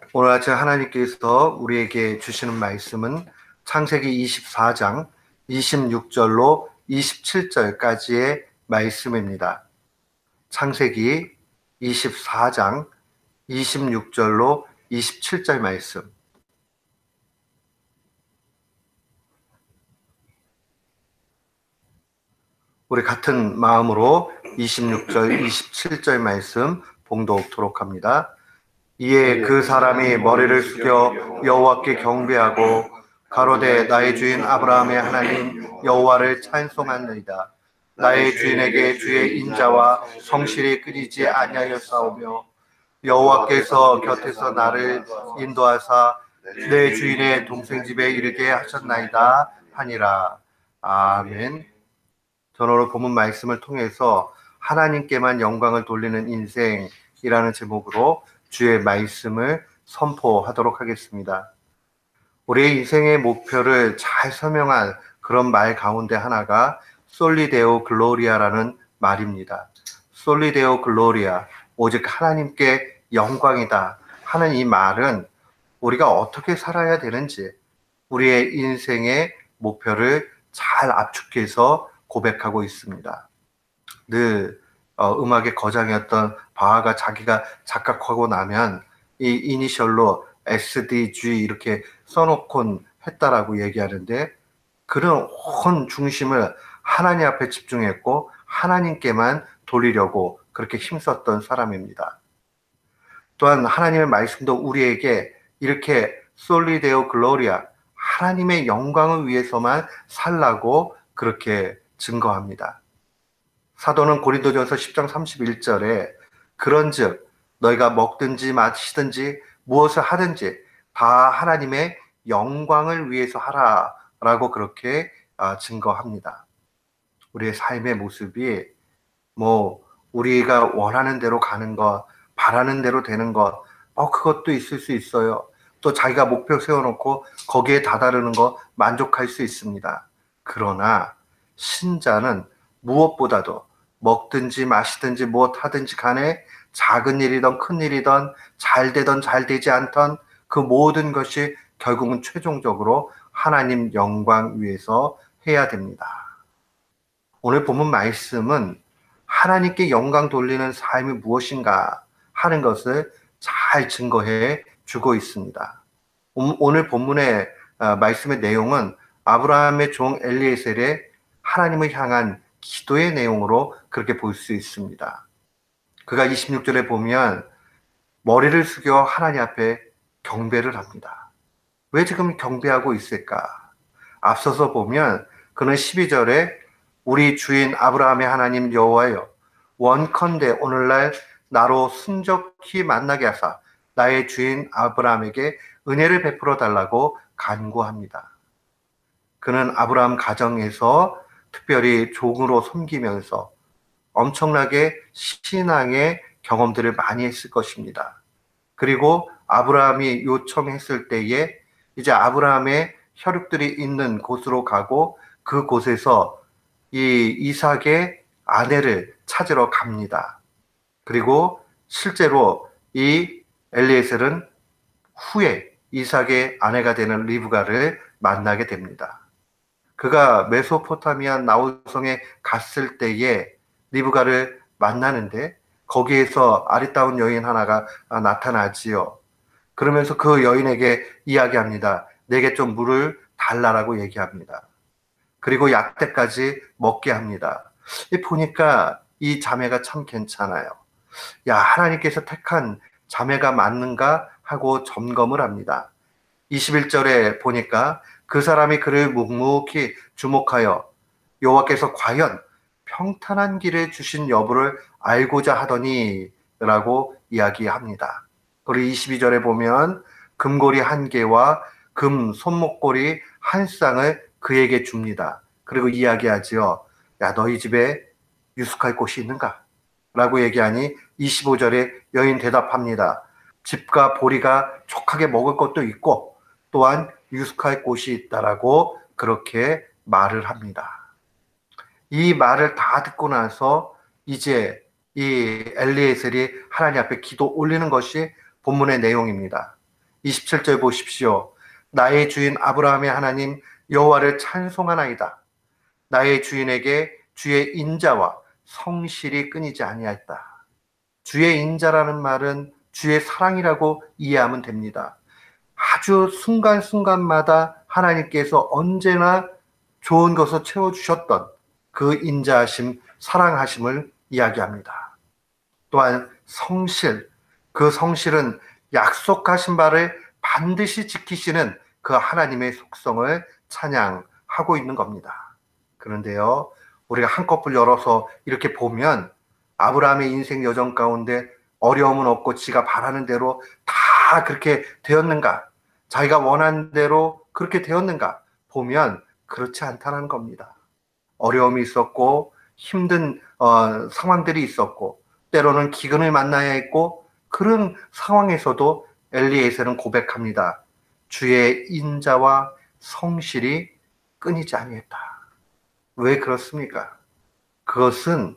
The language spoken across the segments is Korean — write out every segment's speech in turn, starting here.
오늘 아침 하나님께서 우리에게 주시는 말씀은 창세기 24장 26절로 27절까지의 말씀입니다. 창세기 24장 26절로 27절 말씀. 우리 같은 마음으로 26절, 27절 말씀 봉독토록 합니다. 이에 그 사람이 머리를 숙여 여호와께 경배하고 가로되 나의 주인 아브라함의 하나님 여호와를 찬송하느니라. 나의 주인에게 주의 인자와 성실이 끊이지 아니하였사오며 여호와께서 곁에서 나를 인도하사 내 주인의 동생 집에 이르게 하셨나이다 하니라. 아멘. 저는 오늘 본문 말씀을 통해서 하나님께만 영광을 돌리는 인생이라는 제목으로 주의 말씀을 선포하도록 하겠습니다. 우리의 인생의 목표를 잘 설명한 그런 말 가운데 하나가 솔리데오 글로리아라는 말입니다. 솔리데오 글로리아, 오직 하나님께 영광이다 하는 이 말은 우리가 어떻게 살아야 되는지 우리의 인생의 목표를 잘 압축해서 고백하고 있습니다. 늘 음악의 거장이었던 바하가 자기가 작곡하고 나면 이 이니셜로 SDG 이렇게 써놓곤 했다라고 얘기하는데, 그런 온 중심을 하나님 앞에 집중했고 하나님께만 돌리려고 그렇게 힘썼던 사람입니다. 또한 하나님의 말씀도 우리에게 이렇게 솔리데오 글로리아, 하나님의 영광을 위해서만 살라고 그렇게 증거합니다. 사도는 고린도전서 10장 31절에 그런즉 너희가 먹든지 마시든지 무엇을 하든지 다 하나님의 영광을 위해서 하라라고 그렇게 증거합니다. 우리의 삶의 모습이 우리가 원하는 대로 가는 것, 바라는 대로 되는 것, 그것도 있을 수 있어요. 또 자기가 목표 세워놓고 거기에 다다르는 것 만족할 수 있습니다. 그러나 신자는 무엇보다도 먹든지 마시든지 무엇 하든지 간에 작은 일이든 큰 일이든 잘 되든 잘 되지 않던 그 모든 것이 결국은 최종적으로 하나님 영광 위해서 해야 됩니다. 오늘 본문 말씀은 하나님께 영광 돌리는 삶이 무엇인가 하는 것을 잘 증거해 주고 있습니다. 오늘 본문의 말씀의 내용은 아브라함의 종 엘리에셀의 하나님을 향한 기도의 내용으로 그렇게 볼 수 있습니다. 그가 26절에 보면 머리를 숙여 하나님 앞에 경배를 합니다. 왜 지금 경배하고 있을까? 앞서서 보면 그는 12절에 우리 주인 아브라함의 하나님 여호와여, 원컨대 오늘날 나로 순적히 만나게 하사 나의 주인 아브라함에게 은혜를 베풀어 달라고 간구합니다. 그는 아브라함 가정에서 특별히 종으로 섬기면서 엄청나게 신앙의 경험들을 많이 했을 것입니다. 그리고 아브라함이 요청했을 때에 이제 아브라함의 혈육들이 있는 곳으로 가고 그곳에서 이 이삭의 아내를 찾으러 갑니다. 그리고 실제로 이 엘리에셀은 후에 이삭의 아내가 되는 리브가를 만나게 됩니다. 그가 메소포타미아 나홀성에 갔을 때에 리브가를 만나는데 거기에서 아리따운 여인 하나가 나타나지요. 그러면서 그 여인에게 이야기합니다. 내게 좀 물을 달라라고 얘기합니다. 그리고 약대까지 먹게 합니다. 보니까 이 자매가 참 괜찮아요. 하나님께서 택한 자매가 맞는가 하고 점검을 합니다. 21절에 보니까 그 사람이 그를 묵묵히 주목하여 여호와께서 과연 평탄한 길을 주신 여부를 알고자 하더니 라고 이야기합니다. 그리고 22절에 보면 금고리 한 개와 금 손목고리 한 쌍을 그에게 줍니다. 그리고 이야기하지요. 너희 집에 유숙할 곳이 있는가? 라고 얘기하니 25절에 여인 대답합니다. 집과 보리가 족하게 먹을 것도 있고 또한 유숙할 곳이 있다라고 그렇게 말을 합니다. 이 말을 다 듣고 나서 이제 이 엘리에셀이 하나님 앞에 기도 올리는 것이 본문의 내용입니다. 27절 보십시오. 나의 주인 아브라함의 하나님 여호와를 찬송하나이다. 나의 주인에게 주의 인자와 성실이 끊이지 아니하였다. 주의 인자라는 말은 주의 사랑이라고 이해하면 됩니다. 아주 순간순간마다 하나님께서 언제나 좋은 것을 채워주셨던 그 인자하심, 사랑하심을 이야기합니다. 또한 성실, 그 성실은 약속하신 바를 반드시 지키시는 그 하나님의 속성을 찬양하고 있는 겁니다. 그런데요, 우리가 한꺼풀 열어서 이렇게 보면 아브라함의 인생 여정 가운데 어려움은 없고 지가 바라는 대로 다 그렇게 되었는가? 자기가 원하는 대로 그렇게 되었는가? 보면 그렇지 않다는 겁니다. 어려움이 있었고 힘든 상황들이 있었고 때로는 기근을 만나야 했고 그런 상황에서도 엘리에셀은 고백합니다. 주의 인자와 성실이 끊이지 아니했다. 왜 그렇습니까? 그것은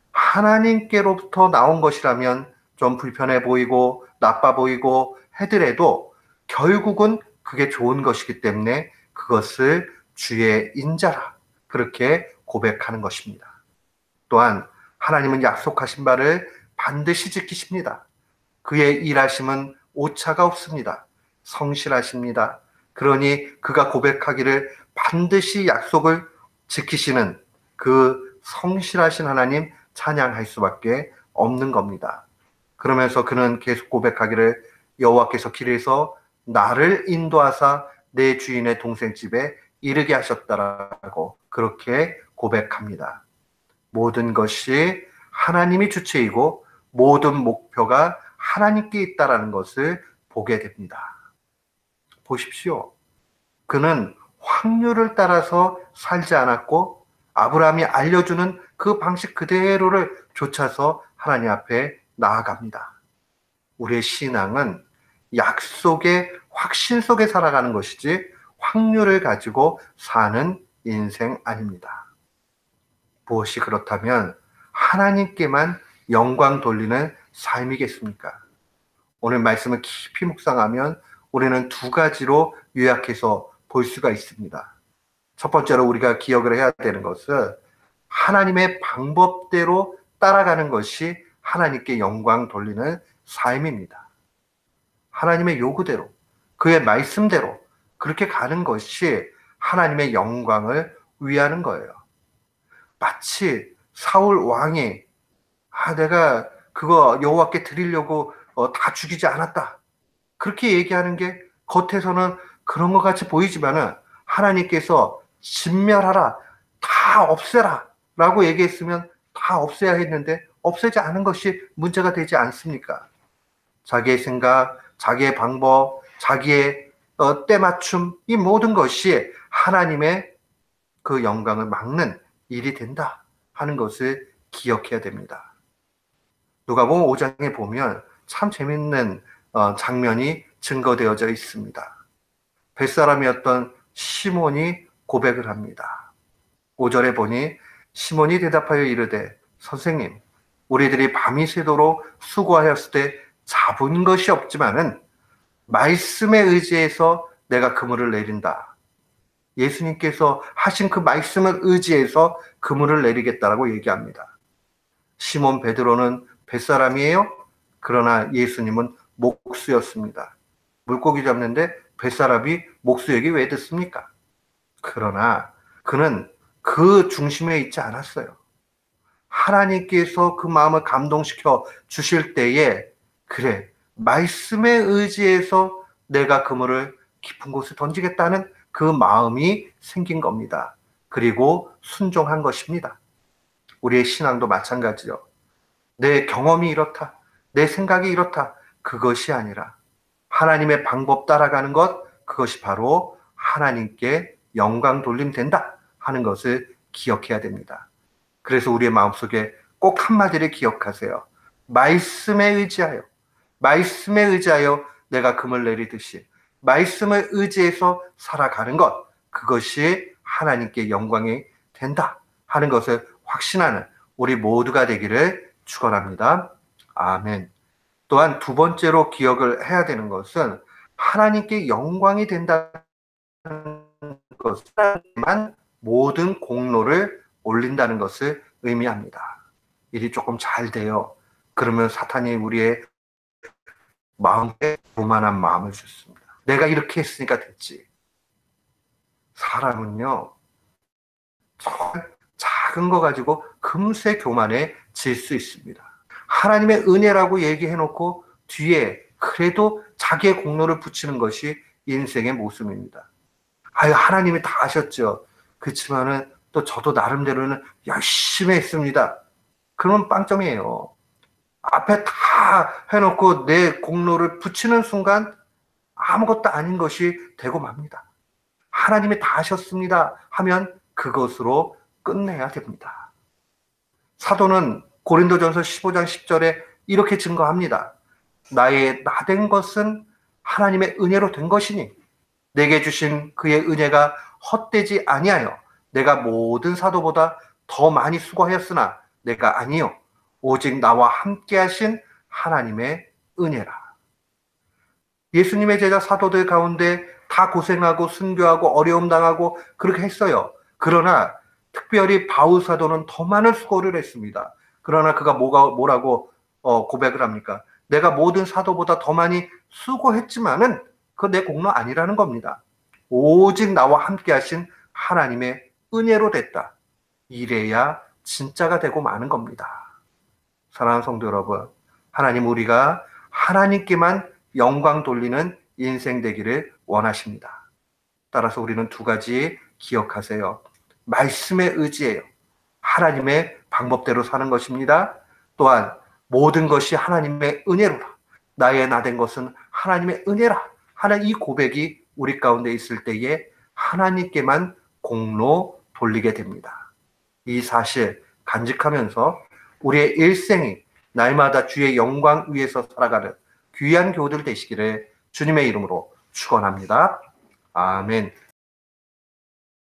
하나님께로부터 나온 것이라면 좀 불편해 보이고 나빠 보이고 하더라도 결국은 그게 좋은 것이기 때문에 그것을 주의 인자라 그렇게 고백하는 것입니다. 또한 하나님은 약속하신 바를 반드시 지키십니다. 그의 일하심은 오차가 없습니다. 성실하십니다. 그러니 그가 고백하기를 반드시 약속을 지키시는 그 성실하신 하나님 찬양할 수밖에 없는 겁니다. 그러면서 그는 계속 고백하기를 여호와께서 길에서 나를 인도하사 내 주인의 동생 집에 이르게 하셨다라고 그렇게 고백합니다. 모든 것이 하나님이 주체이고 모든 목표가 하나님께 있다라는 것을 보게 됩니다. 보십시오. 그는 확률을 따라서 살지 않았고 아브라함이 알려주는 그 방식 그대로를 좇아서 하나님 앞에 나아갑니다. 우리의 신앙은 약속의 확신 속에 살아가는 것이지 확률을 가지고 사는 인생 아닙니다. 무엇이 그렇다면 하나님께만 영광 돌리는 삶이겠습니까? 오늘 말씀을 깊이 묵상하면 우리는 두 가지로 요약해서 볼 수가 있습니다. 첫 번째로 우리가 기억을 해야 되는 것은 하나님의 방법대로 따라가는 것이 하나님께 영광 돌리는 삶입니다. 하나님의 요구대로, 그의 말씀대로 그렇게 가는 것이 하나님의 영광을 위하는 거예요. 마치 사울 왕이 내가 그거 여호와께 드리려고 다 죽이지 않았다. 그렇게 얘기하는 게 겉에서는 그런 것 같이 보이지만은 하나님께서 진멸하라, 다 없애라 라고 얘기했으면 다 없애야 했는데 없애지 않은 것이 문제가 되지 않습니까? 자기의 생각, 자기의 방법, 자기의 때맞춤 이 모든 것이 하나님의 그 영광을 막는 일이 된다 하는 것을 기억해야 됩니다. 누가복음 5장에 보면 참 재밌는 장면이 증거되어져 있습니다. 뱃사람이었던 시몬이 고백을 합니다. 5절에 보니 시몬이 대답하여 이르되 선생님 우리들이 밤이 새도록 수고하였을 때 잡은 것이 없지만은 말씀에 의지해서 내가 그물을 내린다. 예수님께서 하신 그 말씀을 의지해서 그물을 내리겠다라고 얘기합니다. 시몬 베드로는 뱃사람이에요. 그러나 예수님은 목수였습니다. 물고기 잡는데 뱃사람이 목수에게 왜 듣습니까? 그러나 그는 그 중심에 있지 않았어요. 하나님께서 그 마음을 감동시켜 주실 때에 그래 말씀에 의지해서 내가 그물을 깊은 곳에 던지겠다는 그 마음이 생긴 겁니다. 그리고 순종한 것입니다. 우리의 신앙도 마찬가지요. 내 경험이 이렇다, 내 생각이 이렇다, 그것이 아니라 하나님의 방법 따라가는 것, 그것이 바로 하나님께 영광 돌림 된다 하는 것을 기억해야 됩니다. 그래서 우리의 마음속에 꼭 한마디를 기억하세요. 말씀에 의지하여, 말씀에 의지하여 내가 금을 내리듯이 말씀을 의지해서 살아가는 것, 그것이 하나님께 영광이 된다 하는 것을 확신하는 우리 모두가 되기를 축원합니다. 아멘. 또한 두 번째로 기억을 해야 되는 것은 하나님께 영광이 된다는 것만 모든 공로를 올린다는 것을 의미합니다. 일이 조금 잘 돼요. 그러면 사탄이 우리의 마음에 교만한 마음을 줬습니다. 내가 이렇게 했으니까 됐지. 사람은요, 정말 작은 거 가지고 금세 교만해질 수 있습니다. 하나님의 은혜라고 얘기해놓고 뒤에 그래도 자기의 공로를 붙이는 것이 인생의 모습입니다. 아유, 하나님이 다 하셨죠. 그렇지만은 또 저도 나름대로는 열심히 했습니다. 그러면 빵점이에요. 앞에 다 해놓고 내 공로를 붙이는 순간 아무것도 아닌 것이 되고 맙니다. 하나님이 다 하셨습니다 하면 그것으로 끝내야 됩니다. 사도는 고린도전서 15장 10절에 이렇게 증거합니다. 나의 나된 것은 하나님의 은혜로 된 것이니 내게 주신 그의 은혜가 헛되지 아니하여 내가 모든 사도보다 더 많이 수고하였으나 내가 아니요 오직 나와 함께 하신 하나님의 은혜라. 예수님의 제자 사도들 가운데 다 고생하고 순교하고 어려움 당하고 그렇게 했어요. 그러나 특별히 바울 사도는 더 많은 수고를 했습니다. 그러나 그가 뭐라고 고백을 합니까? 내가 모든 사도보다 더 많이 수고했지만은 그거 내 공로 아니라는 겁니다. 오직 나와 함께 하신 하나님의 은혜로 됐다. 이래야 진짜가 되고 마는 겁니다. 사랑하는 성도 여러분, 하나님 우리가 하나님께만 영광 돌리는 인생 되기를 원하십니다. 따라서 우리는 두 가지 기억하세요. 말씀에 의지해요. 하나님의 방법대로 사는 것입니다. 또한 모든 것이 하나님의 은혜로라. 나의 나된 것은 하나님의 은혜라 하는 이 고백이 우리 가운데 있을 때에 하나님께만 공로 돌리게 됩니다. 이 사실 간직하면서 우리의 일생이 날마다 주의 영광 위에서 살아가는 귀한 교우들 되시기를 주님의 이름으로 축원합니다. 아멘.